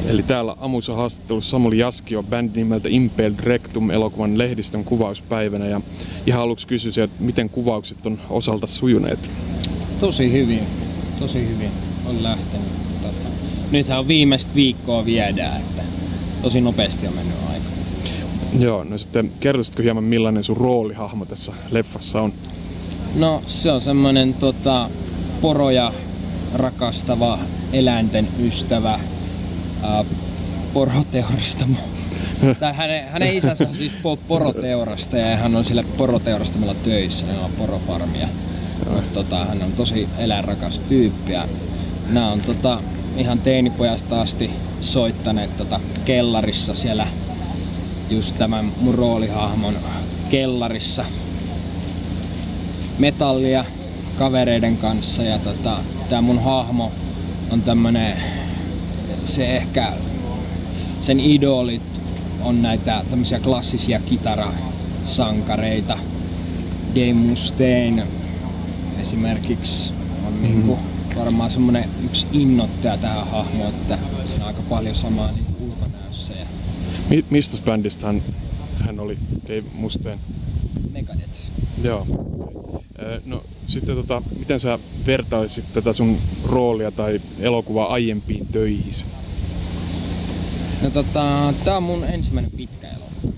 Eli täällä aamuissa haastattelussa Samuli Jaskio bändi nimeltä Impaled Rectum-elokuvan lehdistön kuvauspäivänä. Ja ihan aluksi kysyisin, että miten kuvaukset on osalta sujuneet? Tosi hyvin on lähtenyt. Nythän on viimeistä viikkoa viedään, että tosi nopeasti on mennyt aika. Joo, no sitten kertoisitko hieman millainen sun roolihahmo tässä leffassa on? No se on semmonen poroja rakastava eläinten ystävä, poroteurastamo. Hänen isänsä on siis poroteurastaja ja hän on sille poroteurastamalla töissä, ne on porofarmia. Hän on tosi eläinrakas tyyppi ja nää on ihan teinipojasta asti soittaneet kellarissa siellä, just tämän mun roolihahmon kellarissa metallia kavereiden kanssa ja tää mun hahmo on tämmönen, se ehkä sen idolit on näitä tämmöisiä klassisia kitarasankareita. Dave Mustaine esimerkiksi on niinku varmaan semmonen yksi innoittaja tähän hahmoon, että siinä on aika paljon samaa niinku ulkonäössä. Ja mistä bändistä hän oli, Dave Mustaine? Megadeth. Joo. No sitten miten sä vertaisit tätä sun roolia tai elokuvaa aiempiin töihin? No tää on mun ensimmäinen pitkä elokuva.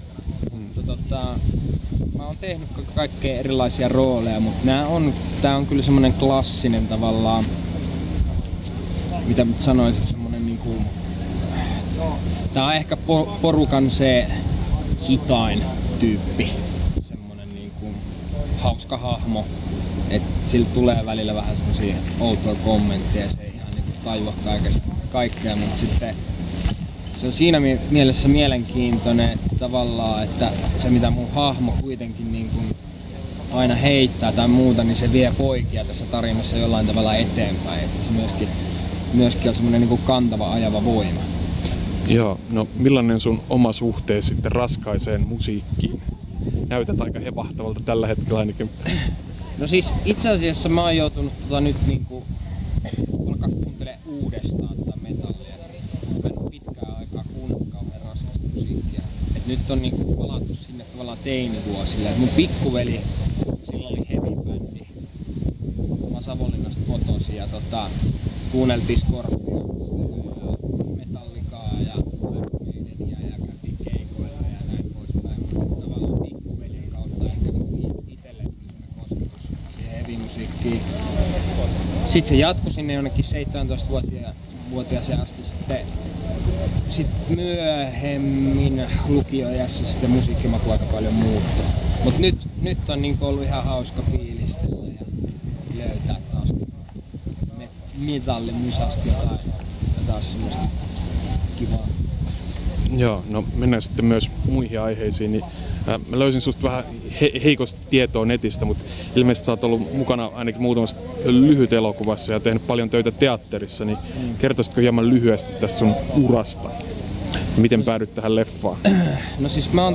Mä oon tehnyt kaikkea erilaisia rooleja, mutta tää on kyllä semmonen klassinen tavallaan, mitä mä sanoisin, semmonen niinku, tää on ehkä porukan se hitain tyyppi, semmonen niinku hauska hahmo, että sillä tulee välillä vähän semmosia outoja kommentteja, se ei ihan niinku tajua kaikkea, mutta sitten se on siinä mielessä mielenkiintoinen että tavallaan, että se mitä mun hahmo kuitenkin niin kuin aina heittää tai muuta, niin se vie poikia tässä tarinassa jollain tavalla eteenpäin. Että se myöskin on semmoinen niin kuin kantava, ajava voima. Joo, no millainen sun oma suhteesi sitten raskaiseen musiikkiin? Näytät aika hevahtavalta tällä hetkellä ainakin. No siis itse asiassa mä oon joutunut nyt niinku alkaa kuuntelemaan uudestaan tätä metallia. Mä en oo pitkään aikaa kuunnellut kauhean raskasta musiikkia. Et nyt on niinku palattu sinne tavallaan teinivuosille. Et mun pikkuveli, sillä oli heavy-bändi. Mä oon Savonlinnasta kotoisin ja kuunneltiin Scorpionsia ja Metallicaa ja Iron Maidenia ja käytiin keikoilla ja näin poispäin. Mutta tavallaan pikkuveljen kautta ehkä itselle tuli semmonen kosketus siihen heavy-musiikkiin. Sitten se jatkui sinne jonnekin 17-vuotiaaseen asti. Sitten myöhemmin lukioajassa sitten musiikkimaku aika paljon muuttui. Mut nyt on niinku ollut ihan hauska fiilistellä ja löytää taas metallimusasta jotain semmoista kivaa. Joo, no mennään sitten myös muihin aiheisiin. Niin, mä löysin susta vähän heikosti tietoa netistä, mutta ilmeisesti sä oot ollut mukana ainakin muutamassa lyhyt elokuvassa ja tehnyt paljon töitä teatterissa, niin kertoisitko hieman lyhyesti tästä sun urasta? Miten päädyt tähän leffaan? No siis mä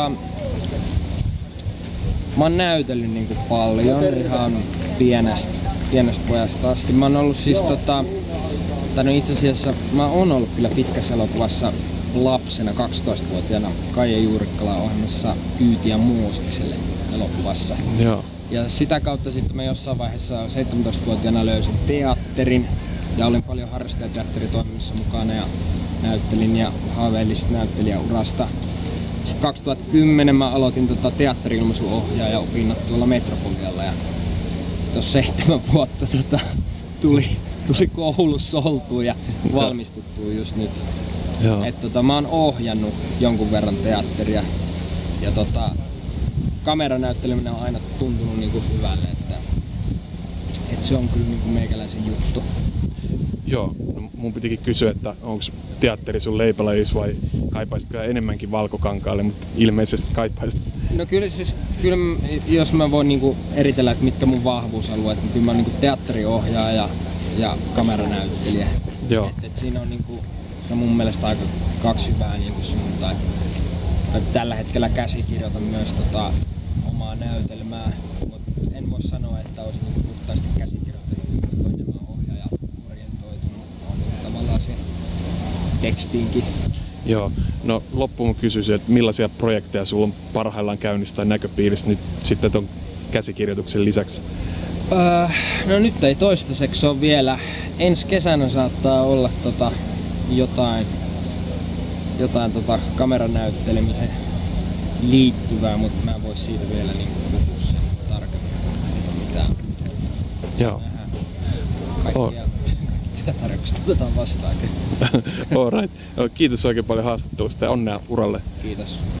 oon näytellyt niinku paljon ihan pienestä pojasta asti. Mä oon ollut siis no itse asiassa mä oon ollut kyllä pitkässä elokuvassa lapsena 12-vuotiaana Kaija Juurikkalan ohjelmassa Kyytiä Moosekselle elokuvassa. Joo. Ja sitä kautta sitten mä jossain vaiheessa 17-vuotiaana löysin teatterin ja olin paljon harrastajateatteritoiminnassa mukana ja näyttelin ja haaveilin näyttelijäurasta. Sitten 2010 mä aloitin teatteri-ilmaisuohjaaja opinnot tuolla Metropolialla ja tuossa 7 vuotta tuli koulussa oltua ja valmistuttua just nyt. Mä oon ohjannut jonkun verran teatteria ja kameranäytteleminen on aina tuntunut niinku hyvälle, että se on kyllä niinku meikäläisen juttu. Joo, no mun pitikin kysyä, että onko teatteri sun leipälajis vai kaipaisitko enemmänkin valkokankaalle, mutta ilmeisesti kaipaisit. No kyllä jos mä voin niinku eritellä, että mitkä mun vahvuusalueet, niin kyllä mä oon niinku teatteriohjaaja ja kameranäyttelijä. Joo. Et siinä on niinku, se on mun mielestä aika kaksi hyvää niinku suuntaan. Tällä hetkellä käsikirjoitan myös omaa näytelmää, mutta en voi sanoa, että olisin niinku puhtaasti käsikirjoittanut, enemmän ohjaaja orientoitunut. On tavallaan siinä tekstiinkin. Joo. No loppuun mä kysyisin, että millaisia projekteja sulla on parhaillaan käynnissä tai näköpiirissä nyt sitten ton käsikirjoituksen lisäksi? No nyt ei toistaiseksi ole vielä. Ensi kesänä saattaa olla jotain kameranäyttelemiseen liittyvää, mutta mä en voi siitä vielä niinku puhua sen tarkemmin. Mitään. Joo. Kaikki työtarjoukset otetaan vastaan. All right. Kiitos oikein paljon haastattelusta ja onnea uralle. Kiitos.